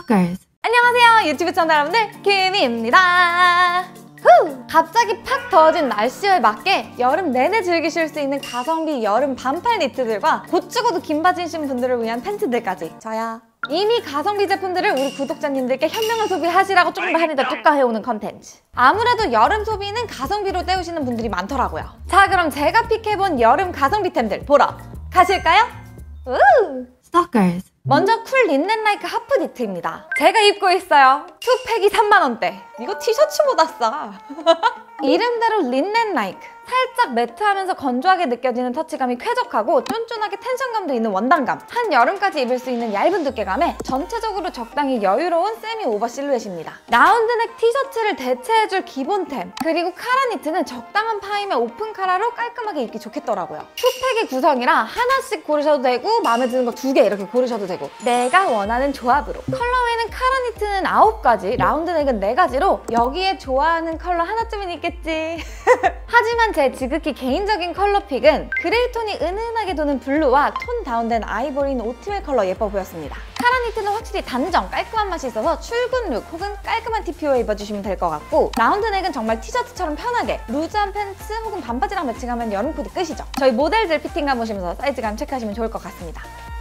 Stalkers. 안녕하세요, 유튜브 시청자 여러분들, 김희입니다. 갑자기 팍 더워진 날씨에 맞게 여름 내내 즐기실 수 있는 가성비 여름 반팔 니트들과 곧 죽어도 긴 바지이신 분들을 위한 팬츠들까지 저야 이미 가성비 제품들을 우리 구독자님들께 현명한 소비하시라고 조금 더 할인 더 뚜까 해오는 컨텐츠. 아무래도 여름 소비는 가성비로 때우시는 분들이 많더라고요. 자, 그럼 제가 픽해본 여름 가성비템들 보러 가실까요? Stalkers. 먼저 쿨 린넨 라이크 하프 니트입니다. 제가 입고 있어요. 투팩이 3만원대. 이거 티셔츠보다 싸. 이름대로 린넨 라이크. 살짝 매트하면서 건조하게 느껴지는 터치감이 쾌적하고 쫀쫀하게 텐션감도 있는 원단감. 한여름까지 입을 수 있는 얇은 두께감에 전체적으로 적당히 여유로운 세미 오버 실루엣입니다. 라운드넥 티셔츠를 대체해줄 기본템. 그리고 카라 니트는 적당한 파임의 오픈 카라로 깔끔하게 입기 좋겠더라고요. 투팩의 구성이라 하나씩 고르셔도 되고 마음에 드는 거 2개 이렇게 고르셔도 되고 내가 원하는 조합으로. 컬러웨이는 카라 니트는 9가지, 라운드넥은 4가지로 여기에 좋아하는 컬러 하나쯤은 있겠지. 하지만 제 지극히 개인적인 컬러픽은 그레이 톤이 은은하게 도는 블루와 톤 다운된 아이보리인 오트밀 컬러 예뻐 보였습니다. 카라 니트는 확실히 단정, 깔끔한 맛이 있어서 출근 룩 혹은 깔끔한 TPO에 입어주시면 될 것 같고, 라운드넥은 정말 티셔츠처럼 편하게 루즈한 팬츠 혹은 반바지랑 매칭하면 여름 코디 끝이죠. 저희 모델들 피팅감 보시면서 사이즈감 체크하시면 좋을 것 같습니다.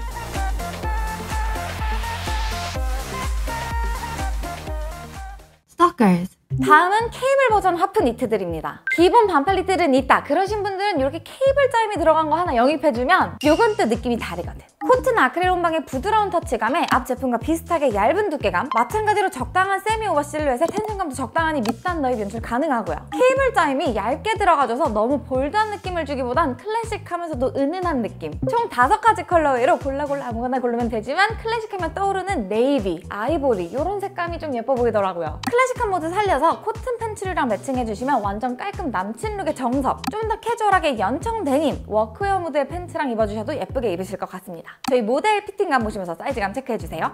Stalkers. 다음은 케이블 버전 하프 니트들입니다. 기본 반팔 니트는 있다 그러신 분들은 이렇게 케이블 짜임이 들어간 거 하나 영입해주면 요건 또 느낌이 다르거든. 코튼 아크릴 온방의 부드러운 터치감에 앞 제품과 비슷하게 얇은 두께감, 마찬가지로 적당한 세미 오버 실루엣에 텐션감도 적당하니 밑단 너입 연출 가능하고요. 케이블 짜임이 얇게 들어가줘서 너무 볼드한 느낌을 주기보단 클래식하면서도 은은한 느낌. 총 5가지 컬러웨이로 골라 아무거나 고르면 되지만 클래식하면 떠오르는 네이비, 아이보리 이런 색감이 좀 예뻐 보이더라고요. 클래식한 모드 살려서 코튼 팬츠류랑 매칭해주시면 완전 깔끔 남친 룩의 정석. 좀 더 캐주얼하게 연청 데님, 워크웨어 무드의 팬츠랑 입어주셔도 예쁘게 입으실 것 같습니다. 저희 모델 피팅감 보시면서 사이즈감 체크해주세요.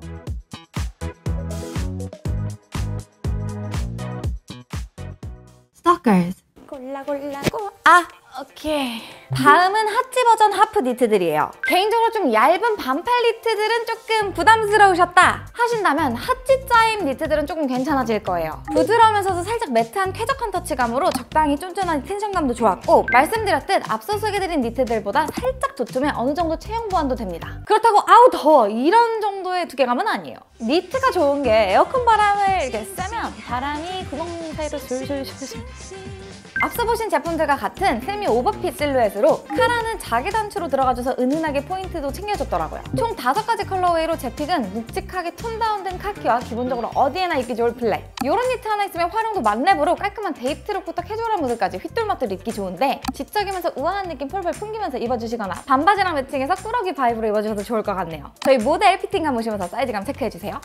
Stalkers. 골라고 오케이. 다음은 하치 버전 하프 니트들이에요. 개인적으로 좀 얇은 반팔 니트들은 조금 부담스러우셨다 하신다면 하치 짜임 니트들은 조금 괜찮아질 거예요. 부드러우면서도 살짝 매트한 쾌적한 터치감으로 적당히 쫀쫀한 텐션감도 좋았고, 말씀드렸듯 앞서 소개드린 니트들보다 살짝 도톰해 어느 정도 체형 보완도 됩니다. 그렇다고 아우 더워 이런 정도의 두께감은 아니에요. 니트가 좋은 게 에어컨 바람을 이렇게 쐬면 바람이 구멍 사이로 술술술술. 앞서 보신 제품들과 같은 세미 오버핏 실루엣으로 카라는 자개 단추로 들어가줘서 은은하게 포인트도 챙겨줬더라고요. 총 5가지 컬러웨이로 제 픽은 묵직하게 톤 다운된 카키와 기본적으로 어디에나 입기 좋을 블랙. 이런 니트 하나 있으면 활용도 만렙으로 깔끔한 데이트룩부터 캐주얼한 무드까지 휘뚤마뚤 입기 좋은데, 지적이면서 우아한 느낌 폴폴 풍기면서 입어주시거나 반바지랑 매칭해서 꾸러기 바이브로 입어주셔도 좋을 것 같네요. 저희 모델 피팅감 보시면서 사이즈감 체크해주세요.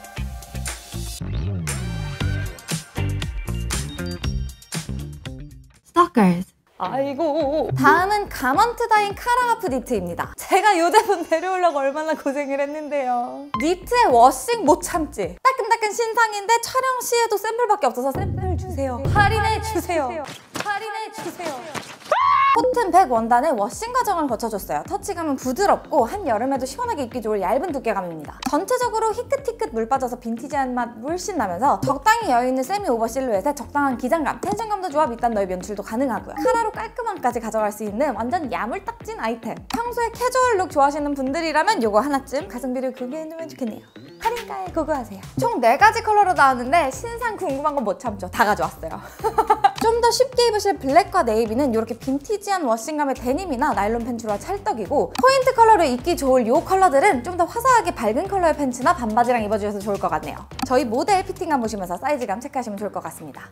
Stalkers. 아이고. 다음은 가먼트 다인 카라 하프 니트입니다. 제가 이 제품 데려오려고 얼마나 고생을 했는데요. 니트의 워싱 못 참지. 따끈따끈 신상인데 촬영 시에도 샘플밖에 없어서 샘플 주세요. 할인해 주세요. 할인해 주세요. 코튼 100 원단의 워싱 과정을 거쳐줬어요. 터치감은 부드럽고 한여름에도 시원하게 입기 좋을 얇은 두께감입니다. 전체적으로 희끗희끗 물 빠져서 빈티지한 맛 물씬 나면서 적당히 여유있는 세미 오버 실루엣에 적당한 기장감, 텐션감도 좋아 밑단 너입 연출도 가능하고요. 카라로 깔끔함까지 가져갈 수 있는 완전 야물딱진 아이템. 평소에 캐주얼 룩 좋아하시는 분들이라면 요거 하나쯤 가성비를 구비해두면 좋겠네요. 할인가에 고고하세요. 총 4가지 컬러로 나왔는데 신상 궁금한 건 못 참죠. 다 가져왔어요. 좀 더 쉽게 입으실 블랙과 네이비는 이렇게 빈티지한 워싱감의 데님이나 나일론 팬츠와 찰떡이고, 포인트 컬러로 입기 좋을 이 컬러들은 좀 더 화사하게 밝은 컬러의 팬츠나 반바지랑 입어주셔도 좋을 것 같네요. 저희 모델 피팅감 보시면서 사이즈감 체크하시면 좋을 것 같습니다.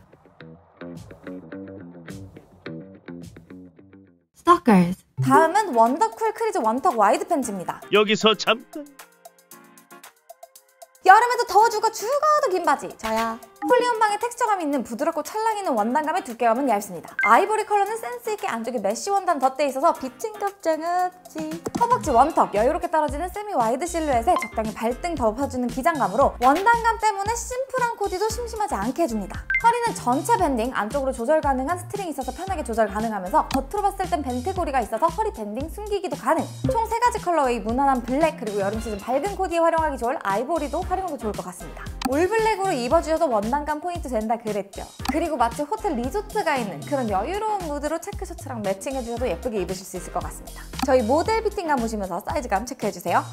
Stalkers. 다음은 원더쿨 크리즈 원턱 와이드 팬츠입니다. 여기서 잠깐. 여름에도 더워 죽어도 긴 바지 저야 폴리온방에 텍스처감이 있는 부드럽고 찰랑 있는 원단감의 두께감은 얇습니다. 아이보리 컬러는 센스있게 안쪽에 메쉬 원단 덧대에 있어서 비친 걱정 없지. 허벅지 원턱, 여유롭게 떨어지는 세미 와이드 실루엣에 적당히 발등 덮어주는 기장감으로 원단감 때문에 심플한 코디도 심심하지 않게 해줍니다. 허리는 전체 밴딩, 안쪽으로 조절 가능한 스트링이 있어서 편하게 조절 가능하면서 겉으로 봤을 땐 벤트고리가 있어서 허리 밴딩 숨기기도 가능. 총 3가지 컬러웨이 무난한 블랙, 그리고 여름 시즌 밝은 코디에 활용하기 좋을 아이보리도 활용도 좋을 것 같습니다. 올블랙으로 입어주셔도 원단감 포인트 된다 그랬죠. 그리고 마치 호텔 리조트가 있는 그런 여유로운 무드로 체크셔츠랑 매칭해주셔도 예쁘게 입으실 수 있을 것 같습니다. 저희 모델 피팅감 보시면서 사이즈감 체크해주세요.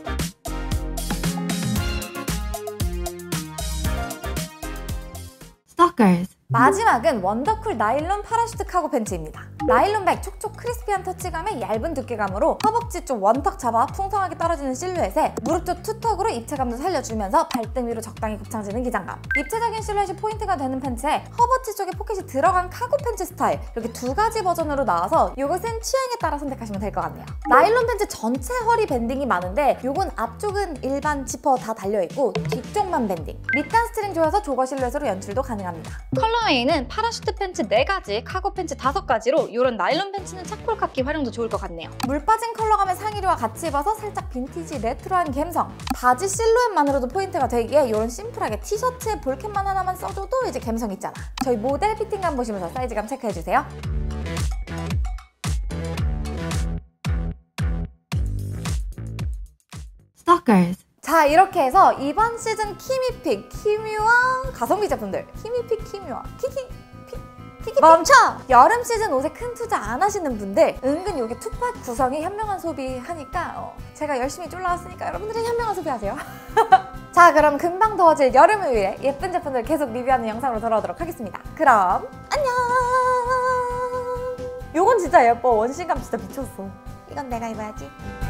Stalkers. 마지막은 원더쿨 나일론 파라슈트 카고 팬츠입니다. 나일론백 촉촉 크리스피한 터치감에 얇은 두께감으로 허벅지 쪽 원턱 잡아 풍성하게 떨어지는 실루엣에 무릎 쪽 투턱으로 입체감도 살려주면서 발등 위로 적당히 곱창지는 기장감. 입체적인 실루엣이 포인트가 되는 팬츠에 허벅지 쪽에 포켓이 들어간 카고 팬츠 스타일, 이렇게 2가지 버전으로 나와서 이것은 취향에 따라 선택하시면 될 것 같네요. 나일론 팬츠 전체 허리 밴딩이 많은데 이건 앞쪽은 일반 지퍼 다 달려있고 뒤쪽만 밴딩. 밑단 스트링 조여서 조거 실루엣으로 연출도 가능합니다. 컬러웨이는 파라슈트 팬츠 4가지, 카고 팬츠 5가지로 이런 나일론 팬츠는 차콜 카키 활용도 좋을 것 같네요. 물 빠진 컬러감의 상의류와 같이 입어서 살짝 빈티지 레트로한 감성. 바지 실루엣만으로도 포인트가 되기에 이런 심플하게 티셔츠에 볼캡만 하나만 써줘도 이제 감성 있잖아. 저희 모델 피팅감 보시면서 사이즈감 체크해주세요. Stalkers. 자, 이렇게 해서 이번 시즌 키미픽, 키뮤와 가성비 제품들, 키미픽, 키뮤와 멈춰! 여름 시즌 옷에 큰 투자 안 하시는 분들 은근 이게 투팍 구성이 현명한 소비하니까 제가 열심히 쫄라왔으니까 여러분들은 현명한 소비하세요. 자, 그럼 금방 더워질 여름을 위해 예쁜 제품들 계속 리뷰하는 영상으로 돌아오도록 하겠습니다. 그럼 안녕! 요건 진짜 예뻐. 원신감 진짜 미쳤어. 이건 내가 입어야지.